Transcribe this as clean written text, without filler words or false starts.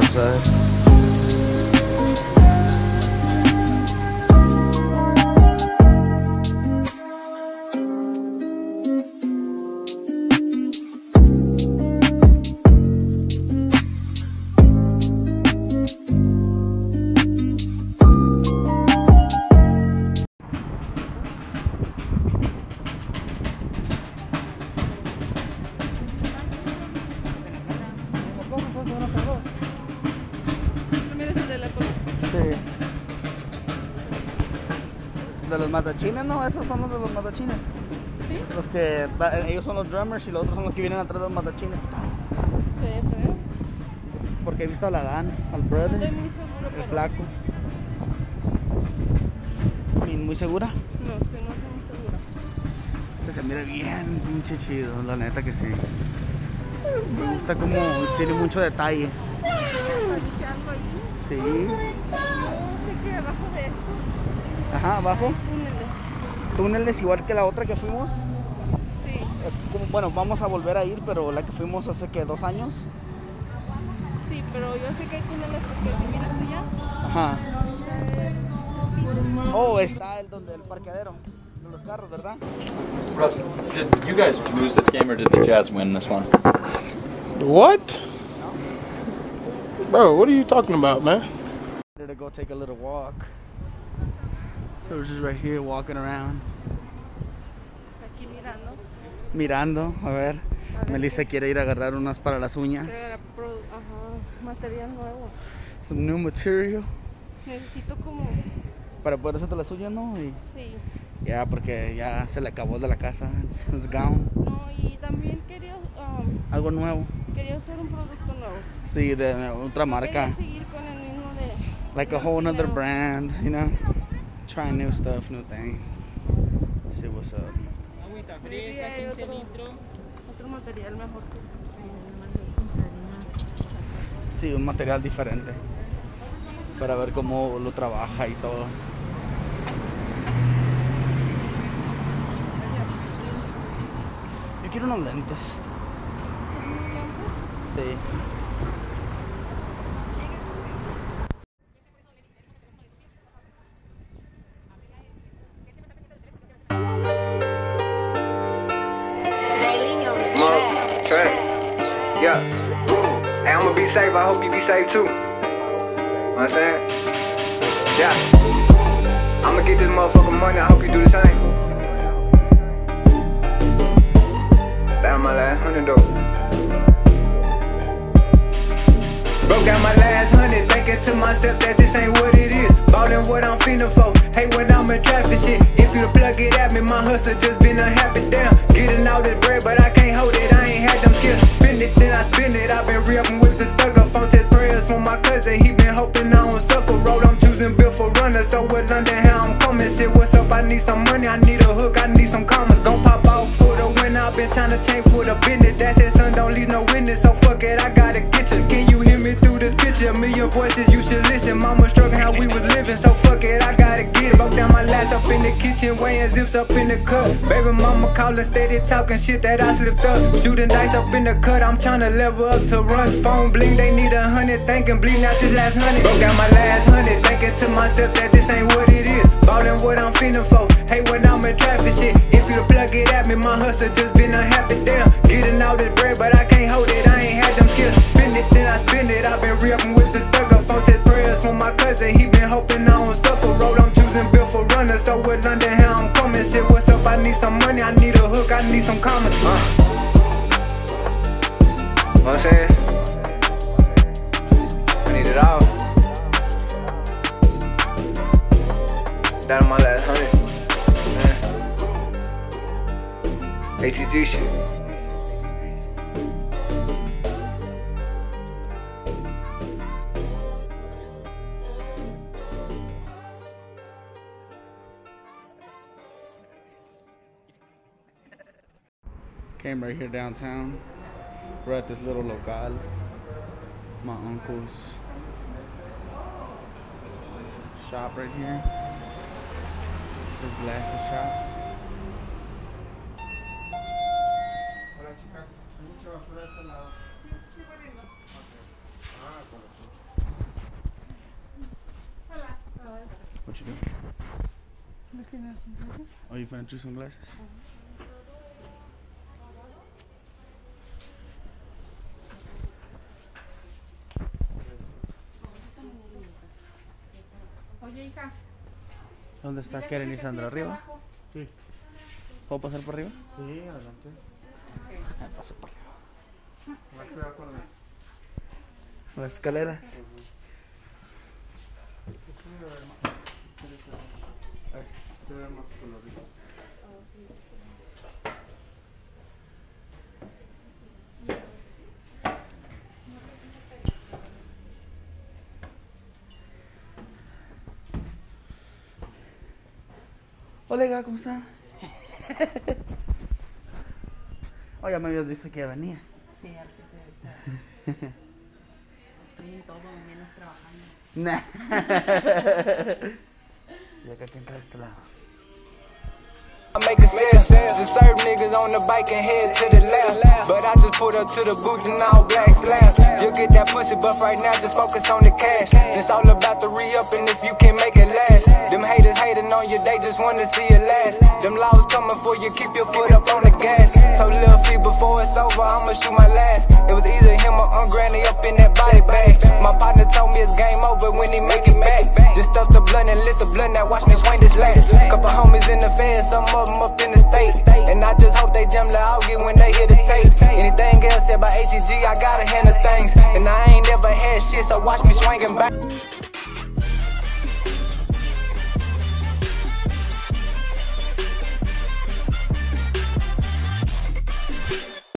outside. De los matachines, ¿no? Esos son los de los matachines. ¿Sí? Los que, ellos son los drummers y los otros son los que vienen atrás de los matachines. Sí, creo. Porque he visto a Ladán, al brother, Estoy muy seguro, el pero... flaco. ¿Muy segura? No, sí, no estoy muy segura. Se mira bien, pinche chido, la neta que sí. Me gusta como tiene mucho detalle. ¿Dice algo ahí? Sí. No sé qué abajo de esto. Ajá, abajo. Túneles. Túneles igual que la otra que fuimos. Sí. Bueno, vamos a volver a ir, pero la que fuimos hace que 2 años. Sí, pero yo sé que hay túneles porque mira allá. Ajá. Oh, está el parqueadero de los carros, ¿verdad? Russ, did you guys lose this game or did the Jazz win this one? What? Bro, what are you talking about, man? To go take a little walk. So we're just right here walking around. Aquí mirando. Mirando, a ver. Melissa quiere ir a agarrar unas para las uñas. Ajá, material nuevo. Some new material. Necesito como... Para poder hacerte las uñas, ¿no? Y Sí. ya, porque ya se le acabó de la casa. It's gone. No, y también quería... Algo nuevo. quería hacer un producto nuevo. Sí, de otra marca. Quería seguir con el mismo de... Like a whole nother brand, you know? Trying new stuff, new things. See what's up. Agüita fresca, 15 litros. Otro material mejor que... Sí, un material diferente. Para ver cómo lo trabaja y todo. Yo quiero unos lentes. Sí. Yeah. Hey, I'ma be safe. I hope you be safe too. Know what I'm saying? Yeah. I'ma get this motherfucking money. I hope you do the same. Down my last 100 though. Broke down my last 100, thinking to myself that this ain't what it is. Ballin' what I'm finna for. Hey, when I'm in traffic shit, if you plug it at me, my hustle just been unhappy. Damn, getting all this bread, but I can't hold it. I ain't had them skills. Spend it, then I spend it. I've been reppin' with the thug up on 10 prayers for my cousin. He been hoping I don't suffer. Road, I'm choosing Bill for runner. So with London, how I'm coming. Shit, what's up? I need some money. I need a hook. I need some commas. Gon' pop out for the win. I've been trying to change for the business. That's it, son. Don't leave no witness. So fuck it. I gotta get you. Can you hear me through this picture? A million voices, you should listen. Mama struggling how we was living. So fuck it. I gotta get it. Broke down my last up in the kitchen, weighing zips up in the cup. Baby mama calling, steady talking shit that I slipped up. Shooting dice up in the cut, I'm tryna level up to runs. Phone bling, they need 100, thinking bleeding out this last 100. Broke down my last 100, thinking to myself that this ain't what it is. Ballin' what I'm finna for. Hey, when I'm in traffic shit, if you plug it at me, my hustle just been unhappy. Damn, getting all this bread, but I can't hold it. I ain't had them skills. Spend it, then I spend it. I've been reppin' with the thug up on 10 prayers for my cousin. He been hoping I don't suffer. Road, I'm choosing Bill for runner. So with London, how I'm coming. Shit, what's up? I need some money. I need a hook. I need some commas. Know what I'm saying? I need it all. Down on my last 100. ATG shit. Came right here downtown. We're at this little local. My uncle's shop right here. His glasses shop. Hola chicas, mucho por este lado. Oh, you found two sunglasses? Oye, hija. ¿Dónde está Karen y Sandra? ¿Arriba? Sí. ¿Puedo pasar por arriba? Sí, adelante. Paso por arriba. Más cuidado con Las escaleras. Hola, ¿cómo está? Oh, ya me habías visto que ya venía. Sí, al que te está. Estoy en todo menos trabajando. Nah. Y acá que entra de este lado. I make a sale, just serve niggas on the bike and head to the left. But I just pulled up to the booth and all black slabs. You'll get that pussy, but right now just focus on the cash. It's all about the re-up, and if you can make it last. Them haters hating on you, they just wanna see